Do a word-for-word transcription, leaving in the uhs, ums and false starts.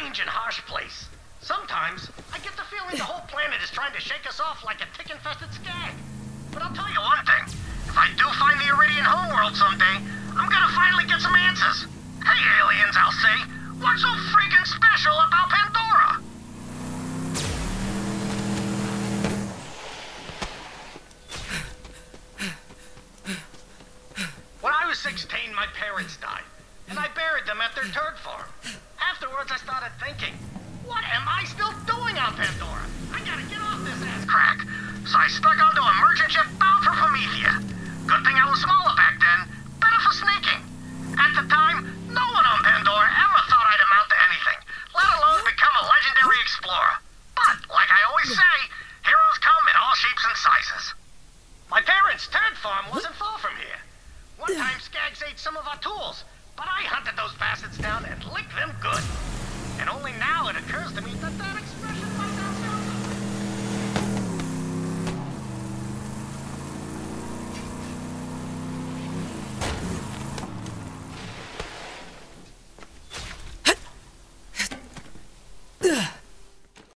strange and harsh place. Sometimes, I get the feeling the whole planet is trying to shake us off like a tick-infested skag. But I'll tell you one thing. If I do find the Iridian homeworld someday, I'm gonna finally get some answers. Hey, aliens, I'll say. What's so freaking special about Pandora? When I was sixteen, my parents died, and I buried them at their turd farm. Afterwards, I started thinking, what am I still doing on Pandora? I gotta get off this ass crack. So I stuck onto a merchant ship bound for Promethea. Good thing I was smaller back then, better for sneaking. At the time,